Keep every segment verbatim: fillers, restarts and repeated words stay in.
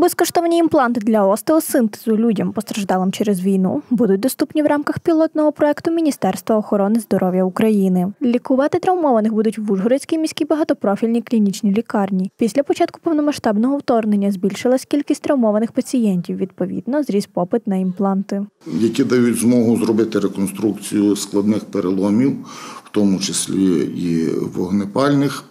Безкоштовні імпланти для остеосинтезу людям, постраждалим через війну, будуть доступні в рамках пілотного проекту Міністерства охорони здоров'я України. Лікувати травмованих будуть в Ужгородській міській багатопрофільній клінічній лікарні. Після початку повномасштабного вторгнення збільшилась кількість травмованих пацієнтів, відповідно, зріс попит на імпланти. Які дають змогу зробити реконструкцію складних переломів, в тому числі і вогнепальних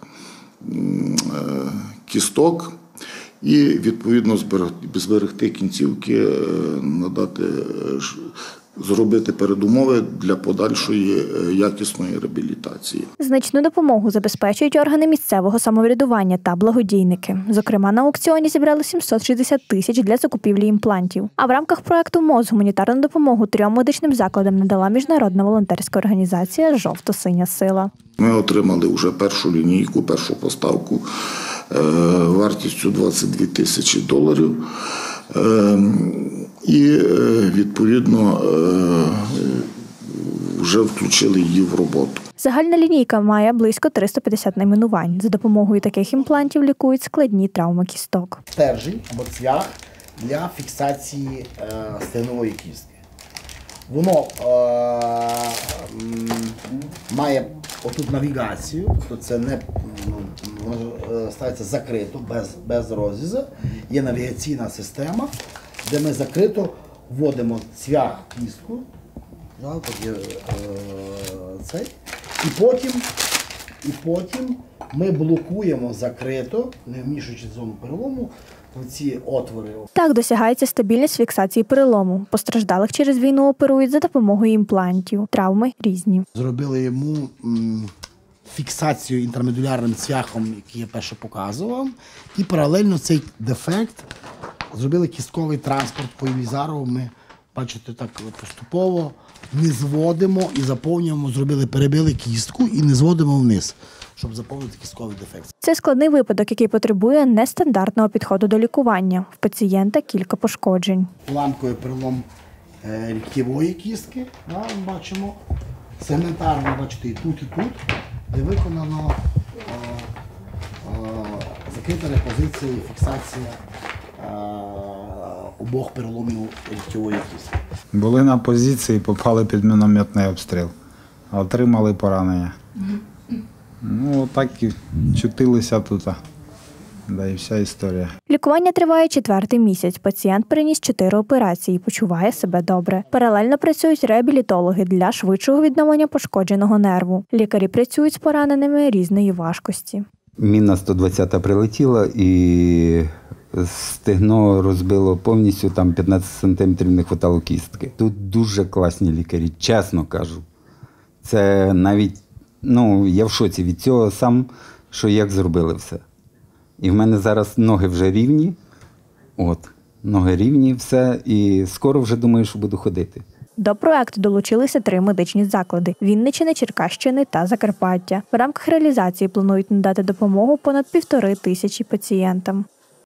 кісток, і, відповідно, зберегти кінцівки, надати, зробити передумови для подальшої якісної реабілітації. Значну допомогу забезпечують органи місцевого самоврядування та благодійники. Зокрема, на аукціоні зібрали сімсот шістдесят тисяч для закупівлі імплантів. А в рамках проекту МОЗ гуманітарну допомогу трьом медичним закладам надала міжнародна волонтерська організація «Жовто-синя сила». Ми отримали вже першу лінійку, першу поставку вартістю двадцять дві тисячі доларів. І, відповідно, вже включили її в роботу. Загальна лінійка має близько триста п'ятдесят найменувань. За допомогою таких імплантів лікують складні травми кісток. Стержень або цвях для фіксації стегнової кістки. Воно е, має отут навігацію, тобто це не воно ставиться закрито, без, без розрізу. Є навігаційна система, де ми закрито вводимо цвях кістку, тут є, е, цей, і потім, і потім ми блокуємо закрито, не вмішуючи зону перелому, ці отвори. Так досягається стабільність фіксації перелому. Постраждалих через війну оперують за допомогою імплантів. Травми різні. Зробили йому м, фіксацію інтрамедулярним цвяхом, який я перше показував, і паралельно цей дефект зробили кістковий транспорт по Єлізарову. Ми, бачите, так поступово не зводимо і заповнюємо, зробили, перебили кістку і не зводимо вниз, щоб заповнити кістковий дефект. Це складний випадок, який потребує нестандартного підходу до лікування. В пацієнта кілька пошкоджень. Ламкою перелом ліктєвої кістки, да, бачимо. Сегментарно, бачите, і тут, і тут, де виконано а, а, закрита репозиція і фіксація а, обох переломів ліктєвої кістки. Були на позиції, попали під мінометний обстріл, отримали поранення. Ну, так і чутилися тут, да і вся історія. Лікування триває четвертий місяць. Пацієнт переніс чотири операції і почуває себе добре. Паралельно працюють реабілітологи для швидшого відновлення пошкодженого нерву. Лікарі працюють з пораненими різної важкості. Міна сто двадцята прилетіла і стегно розбило повністю, там п'ятнадцять сантиметрів не хватало кістки. Тут дуже класні лікарі, чесно кажу. Це навіть Ну, я в шоці від цього сам, що як зробили все. І в мене зараз ноги вже рівні, от, ноги рівні, все, і скоро вже думаю, що буду ходити. До проекту долучилися три медичні заклади – Вінниччини, Черкащини та Закарпаття. В рамках реалізації планують надати допомогу понад півтори тисячі пацієнтам.